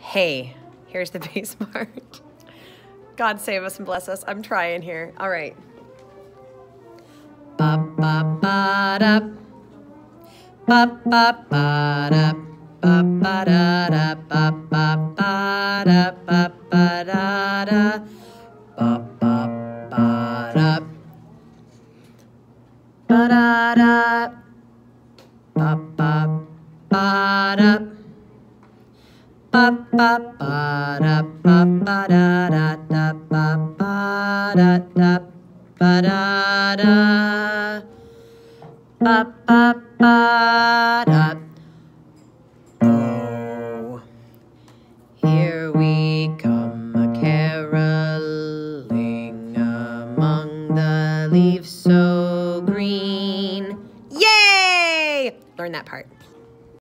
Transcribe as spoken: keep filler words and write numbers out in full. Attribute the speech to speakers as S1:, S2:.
S1: Hey, here's the bass part. God save us and bless us. I'm trying here. All right. Ba ba ba da. Ba ba ba da. Ba ba da da. Ba ba ba da. Ba ba da da. Ba ba ba da. Ba da da. Ba ba ba da. Ba ba ba da. Ba ba da da da. Ba ba da da. Ba da da. Ba ba ba da.